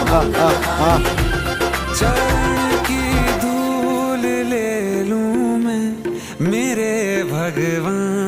चरण की धूल ले लूं मैं मेरे भगवान।